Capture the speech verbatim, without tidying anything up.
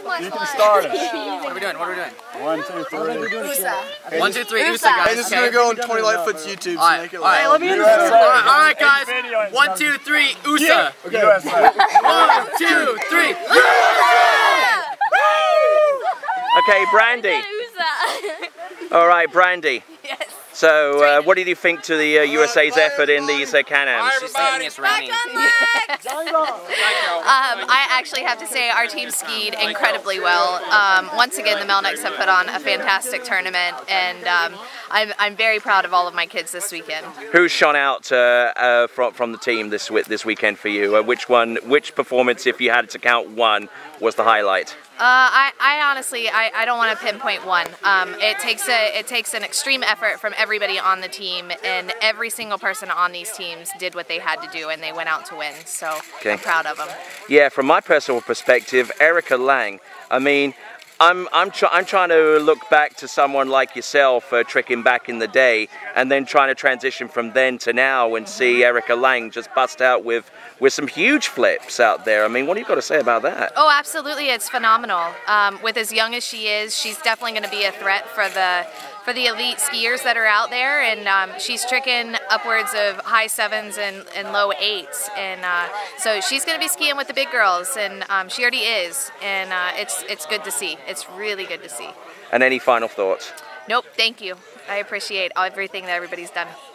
You can start it. What are we doing? What are we doing? One, two, three. U S A. One, two, three, U S A, guys. Hey, this is gonna go on twenty Lightfoot's YouTube. All right, So make it all right. live. Let me in this. All right, all right, guys. One, two, three, U S A. Okay. U S A. One, two, three. Okay, Brandy. All right, Brandy. Yes. So, uh, what did you think to the uh, U S A's effort in these uh, Can-Ams? She's thinking it's raining. Um, I actually have to say our team skied incredibly well. Um, once again, the Melnicks have put on a fantastic tournament, and um, I'm, I'm very proud of all of my kids this weekend. Who shone out uh, uh, from from the team this this weekend for you? Uh, which one? Which performance, if you had to count one, was the highlight? Uh, I, I honestly, I, I don't want to pinpoint one. Um, it takes a, it takes an extreme effort from everybody on the team, and every single person on these teams did what they had to do, and they went out to win. So Okay. I'm proud of them. Yeah, from my personal perspective, Erica Lang. I mean, I'm I'm try I'm trying to look back to someone like yourself, uh, tricking back in the day, and then trying to transition from then to now, and see Erica Lang just bust out with with some huge flips out there. I mean, what do you got to say about that? Oh, absolutely, it's phenomenal. Um, with as young as she is, she's definitely going to be a threat for the for the elite skiers that are out there, and um, she's tricking upwards of high sevens and, and low eights, and uh, so she's going to be skiing with the big girls, and um, she already is, and uh, it's it's good to see. It's really good to see. And any final thoughts? Nope, thank you. I appreciate everything that everybody's done.